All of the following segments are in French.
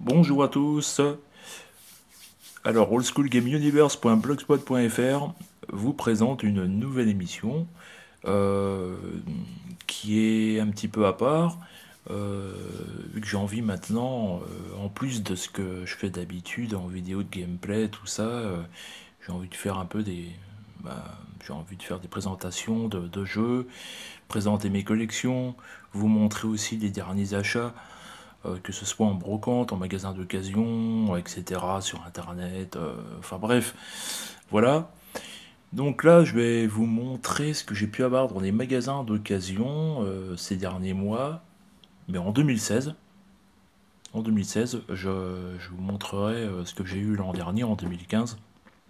Bonjour à tous. Alors, oldschoolgameuniverse.blogspot.fr vous présente une nouvelle émission euh, qui est un petit peu à part, vu que j'ai envie maintenant, en plus de ce que je fais d'habitude en vidéo de gameplay, tout ça, j'ai envie de faire un peu bah, j'ai envie de faire des présentations de jeux, présenter mes collections, vous montrer aussi les derniers achats que ce soit en brocante, en magasin d'occasion, etc., sur internet, enfin bref, voilà. Donc là, je vais vous montrer ce que j'ai pu avoir dans les magasins d'occasion ces derniers mois, mais en 2016. En 2016, je vous montrerai ce que j'ai eu l'an dernier, en 2015.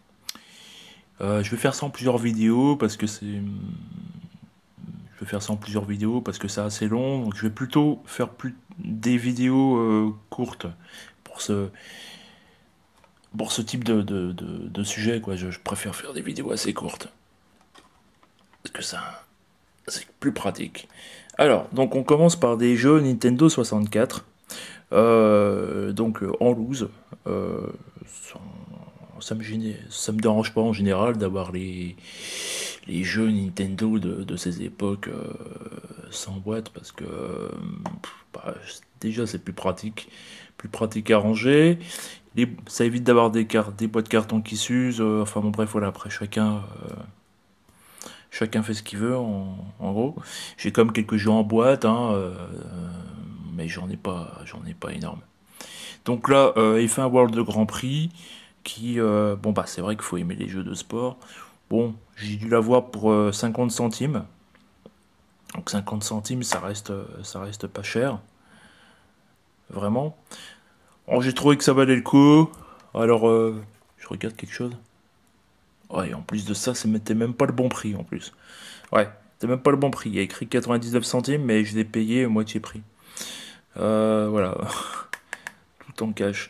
Je vais faire ça en plusieurs vidéos parce que je vais faire ça en plusieurs vidéos parce que c'est assez long, donc je vais plutôt faire des vidéos courtes pour ce, pour ce type de sujet, quoi. Je préfère faire des vidéos assez courtes parce que ça, c'est plus pratique. Alors, donc on commence par des jeux Nintendo 64, en loose. Euh, sans- ça me dérange pas en général d'avoir les jeux Nintendo de ces époques sans boîte parce que bah, déjà c'est plus pratique à ranger. Ça évite d'avoir des boîtes carton qui s'usent. Enfin bon bref voilà, après chacun fait ce qu'il veut en gros. J'ai comme quelques jeux en boîte, hein, mais j'en ai pas énorme. Donc là, F1 World de Grand Prix, qui, bon bah c'est vrai qu'il faut aimer les jeux de sport. Bon, j'ai dû l'avoir pour 50 centimes. Donc 50 centimes, ça reste pas cher, vraiment. Bon, j'ai trouvé que ça valait le coup. Alors, je regarde quelque chose. Ouais, en plus de ça, c'était même pas le bon prix en plus. Ouais, c'était même pas le bon prix. Il y a écrit 99 centimes, mais je l'ai payé moitié prix. Voilà, tout en cash.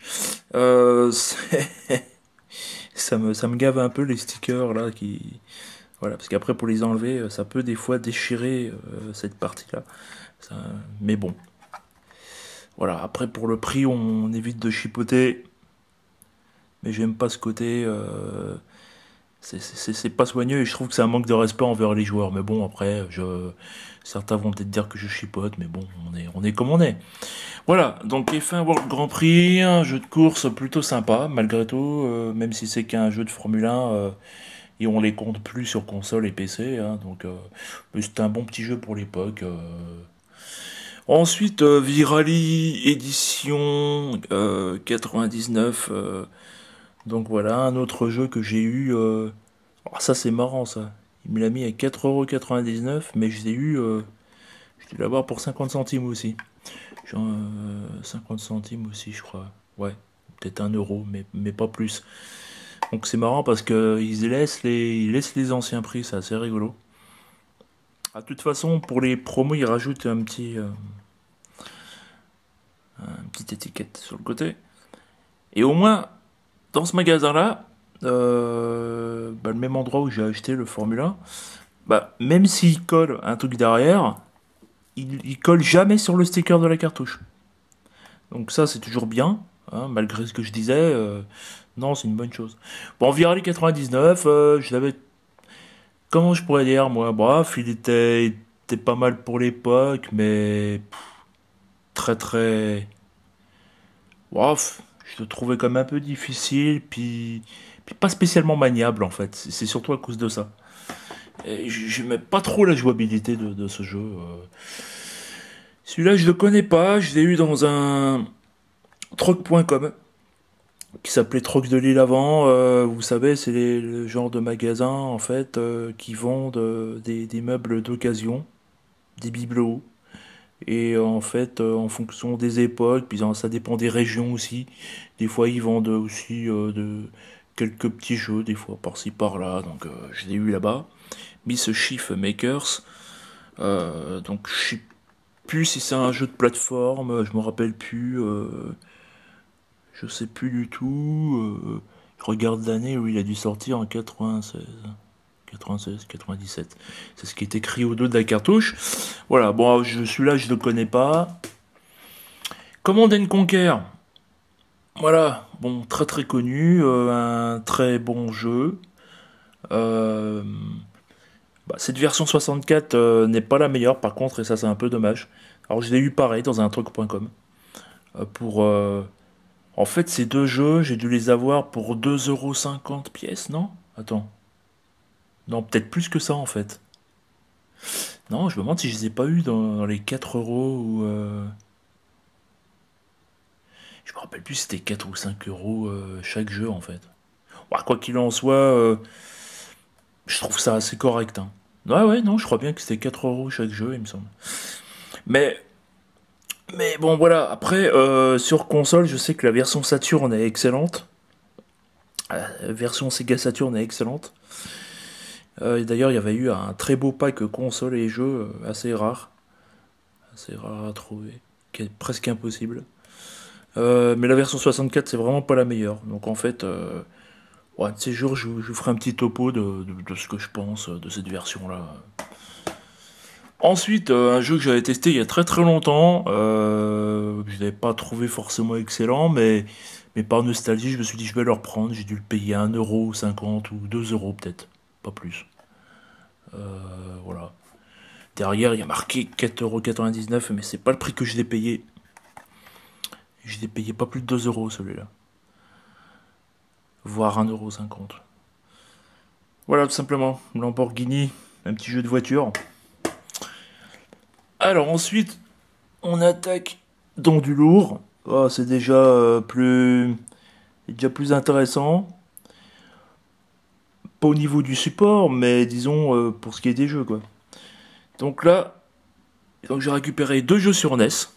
Ça me gave un peu les stickers là qui. Voilà, parce qu'après pour les enlever, ça peut des fois déchirer cette partie-là. Ça- Mais bon, voilà. Après pour le prix, on évite de chipoter. Mais j'aime pas ce côté. C'est pas soigneux et je trouve que c'est un manque de respect envers les joueurs. Mais bon, après, certains vont peut-être dire que je chipote, mais bon, on est comme on est. Voilà, donc F1 World Grand Prix, un jeu de course plutôt sympa, malgré tout, même si c'est qu'un jeu de Formule 1, et on les compte plus sur console et PC, hein, donc mais c'était un bon petit jeu pour l'époque. Ensuite, Virali édition 99. Donc voilà, un autre jeu que j'ai eu. Oh, ça c'est marrant ça. Il me l'a mis à 4,99€, mais je l'ai eu. Je dû l'avoir pour 50 centimes aussi. Genre 50 centimes aussi, je crois. Ouais, peut-être 1€, mais pas plus. Donc c'est marrant parce que ils laissent les anciens prix, c'est assez rigolo. De toute façon, pour les promos, ils rajoutent une petite étiquette sur le côté. Et au moins, dans ce magasin-là, bah, le même endroit où j'ai acheté le Formule 1, bah, même s'il colle un truc derrière, il colle jamais sur le sticker de la cartouche. Donc ça, c'est toujours bien, hein, malgré ce que je disais. Non, c'est une bonne chose. Bon, Virali 99, je l'avais... Comment je pourrais dire, moi? Bref, il était pas mal pour l'époque, mais très très... Bref, je le trouvais quand même un peu difficile, puis pas spécialement maniable en fait. C'est surtout à cause de ça. Et j'aimais pas trop la jouabilité de ce jeu. Celui-là, je le connais pas, je l'ai eu dans un troc.com qui s'appelait Troc de l'île avant. Vous savez, c'est le genre de magasin en fait qui vendent des meubles d'occasion, des bibelots. Et en fait, en fonction des époques, puis ça dépend des régions aussi. Des fois, ils vendent aussi quelques petits jeux, des fois par-ci par-là. Donc, je l'ai eu là-bas. Mischief Makers. Donc, je sais plus si c'est un jeu de plateforme, je me rappelle plus. Je sais plus du tout. Je regarde l'année où il a dû sortir en 96. 96, 97. C'est ce qui est écrit au dos de la cartouche. Voilà, bon, celui-là, je le connais pas. Command and Conquer. Voilà, bon, très très connu, un très bon jeu. Euh, Cette version 64 n'est pas la meilleure par contre, et ça c'est un peu dommage. Alors je l'ai eu pareil dans un truc.com. Pour, En fait, ces deux jeux, j'ai dû les avoir pour 2,50 € pièce, non? Attends. Non, peut-être plus que ça en fait. Non, je me demande si je les ai pas eu dans les 4 euros ou. Je me rappelle plus si c'était 4 ou 5 euros chaque jeu en fait. Bah, quoi qu'il en soit, je trouve ça assez correct, hein. Ouais, ouais, non, je crois bien que c'était 4 euros chaque jeu, il me semble. Mais, mais bon, voilà. Après, sur console, je sais que la version Saturn est excellente. La version Sega Saturn est excellente. Et d'ailleurs, il y avait eu un très beau pack console et jeux assez rare à trouver, qui est presque impossible. Mais la version 64, c'est vraiment pas la meilleure. Donc en fait, ouais, de ces jours, je vous ferai un petit topo de ce que je pense de cette version-là. Ensuite, un jeu que j'avais testé il y a très très longtemps, je l'avais pas trouvé forcément excellent, mais par nostalgie, je me suis dit je vais le reprendre. J'ai dû le payer 1,50 € ou 2 € peut-être, pas plus. Voilà. Derrière, il y a marqué 4,99 €, mais c'est pas le prix que je l'ai payé. Je l'ai payé pas plus de 2 € celui-là, voire 1,50 €. Voilà, tout simplement. Lamborghini, un petit jeu de voiture. Alors ensuite, on attaque dans du lourd. Oh, c'est déjà plus intéressant. Pas au niveau du support, mais disons pour ce qui est des jeux, quoi. Donc là, j'ai récupéré deux jeux sur NES.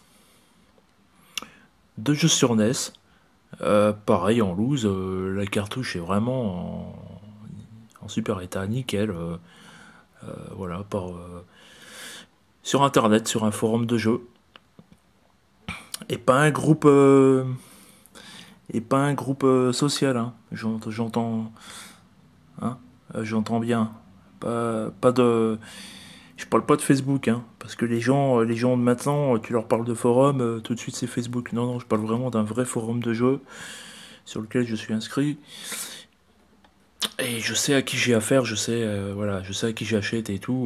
Deux jeux sur NES. Pareil en loose, la cartouche est vraiment en super état, nickel. Voilà, sur internet, sur un forum de jeux. Et pas un groupe, social, hein. J'entends, hein, j'entends bien. Pas de, je parle pas de Facebook, hein, parce que les gens de maintenant, tu leur parles de forum, tout de suite c'est Facebook. Non, non, je parle vraiment d'un vrai forum de jeux sur lequel je suis inscrit. Et je sais à qui j'ai affaire, voilà, je sais à qui j'achète et tout.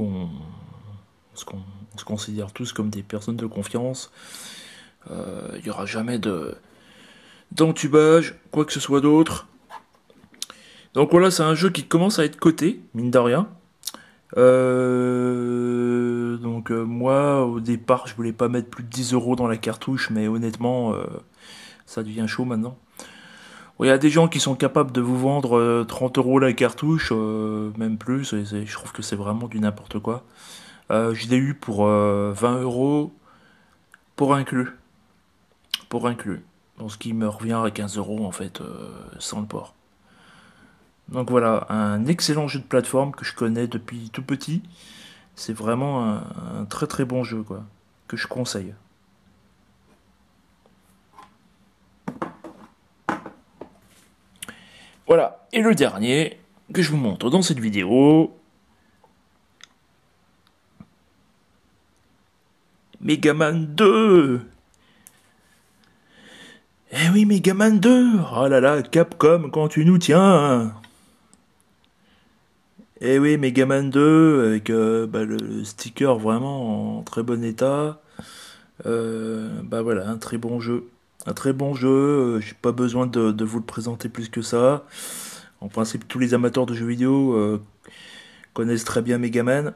On se considère tous comme des personnes de confiance. Il n'y aura jamais d'entubage, quoi que ce soit d'autre. Donc voilà, c'est un jeu qui commence à être coté, mine de rien. Moi, au départ, je voulais pas mettre plus de 10 € dans la cartouche, mais honnêtement, ça devient chaud maintenant. Il y a des gens qui sont capables de vous vendre 30 € la cartouche, même plus, je trouve que c'est vraiment du n'importe quoi. Je l'ai eu pour 20 € pour inclus. Pour inclus. Donc ce qui me revient à 15 € en fait, sans le port. Donc voilà, un excellent jeu de plateforme que je connais depuis tout petit. C'est vraiment un très très bon jeu, quoi, que je conseille. Voilà, et le dernier que je vous montre dans cette vidéo, Megaman 2. Eh oui, Megaman 2. Oh là là, Capcom, quand tu nous tiens. Eh oui, Megaman 2 avec le sticker vraiment en très bon état. Voilà, un très bon jeu. Un très bon jeu, j'ai pas besoin de vous le présenter plus que ça. En principe, tous les amateurs de jeux vidéo connaissent très bien Megaman.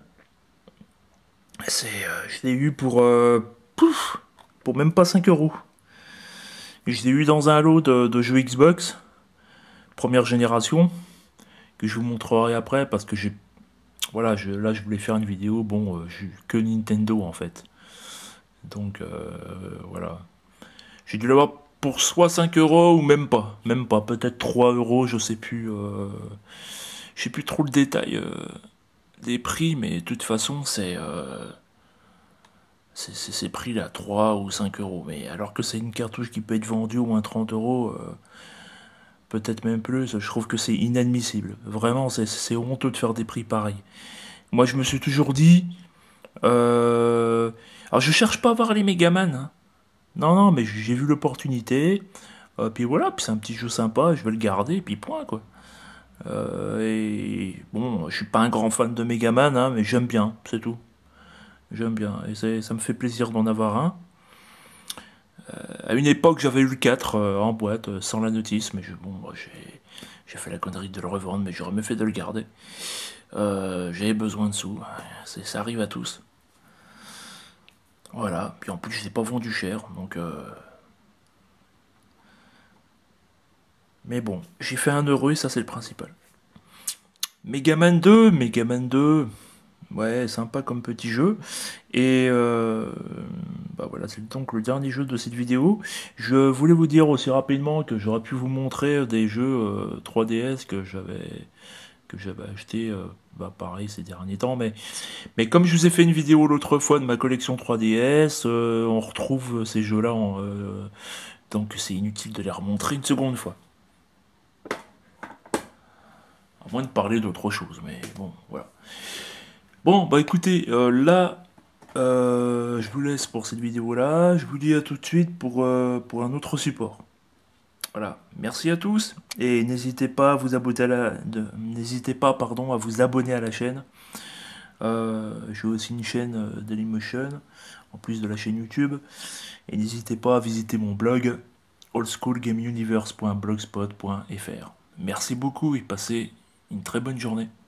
Je l'ai eu pour même pas 5 €. Je l'ai eu dans un lot de jeux Xbox, première génération, que je vous montrerai après parce que là je voulais faire une vidéo, bon, j'ai eu que Nintendo en fait. Donc voilà. J'ai dû l'avoir pour soit 5 € ou même pas, peut-être 3 €, je sais plus trop le détail des prix, mais de toute façon c'est pris là 3 ou 5 €. Mais alors que c'est une cartouche qui peut être vendue au moins 30 €, peut-être même plus, je trouve que c'est inadmissible. Vraiment, c'est honteux de faire des prix pareils. Moi, je me suis toujours dit, alors je cherche pas à voir les Megaman, hein. Non, non, mais j'ai vu l'opportunité. Puis voilà, puis c'est un petit jeu sympa, je vais le garder, et puis point, quoi. Et bon, je suis pas un grand fan de Megaman, hein, mais j'aime bien, c'est tout. J'aime bien, et ça me fait plaisir d'en avoir un. À une époque, j'avais eu le 4 en boîte, sans la notice, mais bon, moi, j'ai fait la connerie de le revendre, mais j'aurais mieux fait de le garder. J'avais besoin de sous, ça arrive à tous. Voilà, puis en plus, je l'ai pas vendu cher, donc... Mais bon, j'ai fait 1 € et ça, c'est le principal. Megaman 2, ouais, sympa comme petit jeu. Et bah voilà, c'est donc le dernier jeu de cette vidéo. Je voulais vous dire aussi rapidement que j'aurais pu vous montrer des jeux 3DS que j'avais acheté bah pareil ces derniers temps, mais comme je vous ai fait une vidéo l'autre fois de ma collection 3DS, on retrouve ces jeux-là, donc c'est inutile de les remontrer une seconde fois. À moins de parler d'autre chose, mais bon, voilà. Bon, bah écoutez, là, je vous laisse pour cette vidéo-là. Je vous dis à tout de suite pour un autre support. Voilà, merci à tous et n'hésitez pas à vous abonner n'hésitez pas, pardon, à vous abonner à la chaîne. J'ai aussi une chaîne Dailymotion en plus de la chaîne YouTube et n'hésitez pas à visiter mon blog oldschoolgameuniverse.blogspot.fr. Merci beaucoup et passez une très bonne journée.